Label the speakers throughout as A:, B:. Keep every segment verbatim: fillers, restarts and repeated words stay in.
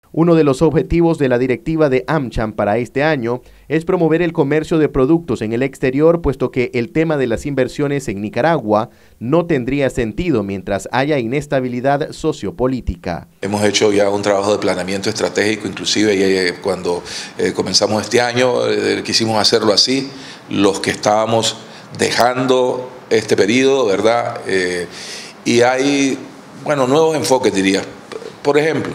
A: Uno de los objetivos de la directiva de AmCham para este año es promover el comercio de productos en el exterior, puesto que el tema de las inversiones en Nicaragua no tendría sentido mientras haya inestabilidad sociopolítica.
B: Hemos hecho ya un trabajo de planeamiento estratégico, inclusive eh, cuando eh, comenzamos este año eh, quisimos hacerlo así, los que estábamos dejando este periodo, ¿verdad? Eh, y hay, bueno, nuevos enfoques, diría. Por ejemplo,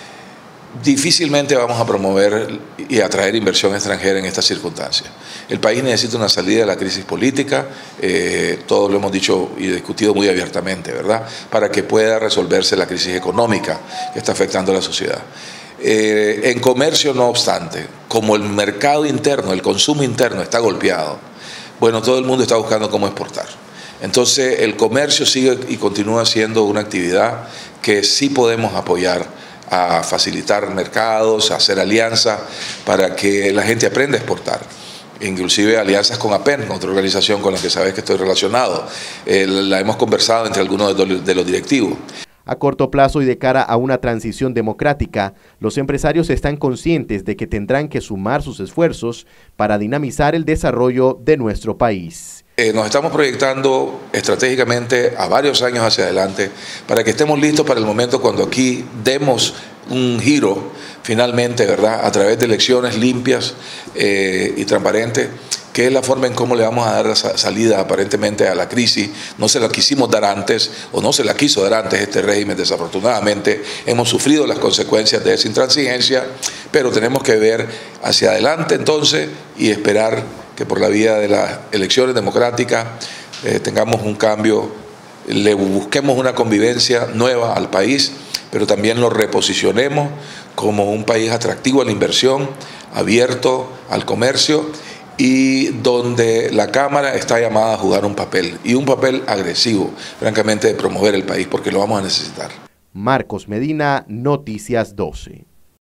B: difícilmente vamos a promover y atraer inversión extranjera en estas circunstancias. El país necesita una salida de la crisis política, eh, todo lo hemos dicho y discutido muy abiertamente, ¿verdad?, para que pueda resolverse la crisis económica que está afectando a la sociedad. Eh, en comercio, no obstante, como el mercado interno, el consumo interno está golpeado, bueno, todo el mundo está buscando cómo exportar. Entonces, el comercio sigue y continúa siendo una actividad que sí podemos apoyar, a facilitar mercados, a hacer alianzas para que la gente aprenda a exportar. Inclusive alianzas con APEN, otra organización con la que sabes que estoy relacionado. Eh, la hemos conversado entre algunos de los directivos.
A: A corto plazo y de cara a una transición democrática, los empresarios están conscientes de que tendrán que sumar sus esfuerzos para dinamizar el desarrollo de nuestro país.
B: Eh, nos estamos proyectando estratégicamente a varios años hacia adelante para que estemos listos para el momento cuando aquí demos un giro finalmente, ¿verdad?, a través de elecciones limpias eh, y transparentes, que es la forma en cómo le vamos a dar salida aparentemente a la crisis. No se la quisimos dar antes, o no se la quiso dar antes este régimen, desafortunadamente. Hemos sufrido las consecuencias de esa intransigencia, pero tenemos que ver hacia adelante entonces y esperar que por la vía de las elecciones democráticas eh, tengamos un cambio, le busquemos una convivencia nueva al país, pero también lo reposicionemos como un país atractivo a la inversión, abierto al comercio, y donde la Cámara está llamada a jugar un papel, y un papel agresivo, francamente, de promover el país, porque lo vamos a necesitar.
A: Marcos Medina, Noticias doce.